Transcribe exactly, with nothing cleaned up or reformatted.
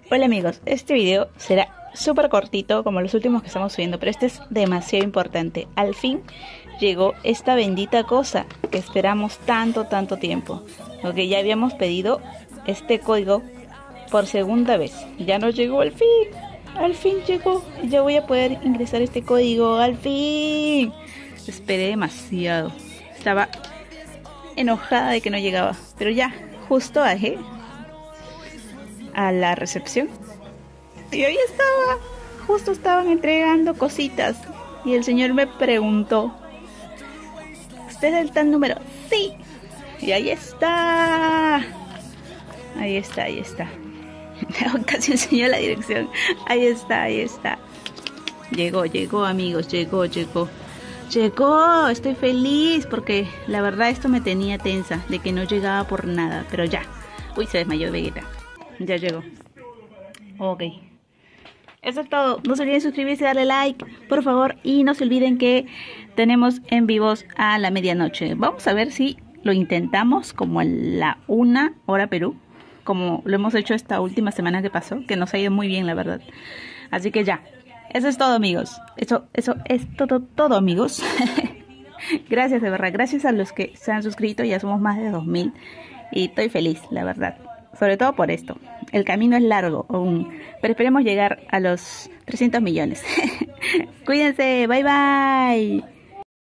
Hola amigos, este video será súper cortito como los últimos que estamos subiendo, pero este es demasiado importante. Al fin llegó esta bendita cosa que esperamos tanto, tanto tiempo. Ok, ya habíamos pedido este código por segunda vez. Ya nos llegó al fin, al fin llegó. Ya voy a poder ingresar este código, al fin. Esperé demasiado. Estaba enojada de que no llegaba, pero ya, justo bajé a la recepción y ahí estaba, justo estaban entregando cositas y el señor me preguntó: ¿usted es el tal número? Sí. Y ahí está, ahí está, ahí está. Casi enseñó la dirección. Ahí está, ahí está. Llegó, llegó amigos, llegó, llegó. Llegó, estoy feliz porque la verdad esto me tenía tensa de que no llegaba por nada, pero ya. Uy, se desmayó Vegeta. Ya llegó. Ok. Eso es todo. No se olviden suscribirse y darle like, por favor. Y no se olviden que tenemos en vivos a la medianoche. Vamos a ver si lo intentamos como a la una hora Perú, como lo hemos hecho esta última semana que pasó, que nos ha ido muy bien, la verdad. Así que ya. Eso es todo, amigos. Eso, eso es todo, todo, amigos. Gracias, de verdad. Gracias a los que se han suscrito. Ya somos más de dos mil. Y estoy feliz, la verdad. Sobre todo por esto. El camino es largo aún, pero esperemos llegar a los trescientos millones. Cuídense. Bye, bye.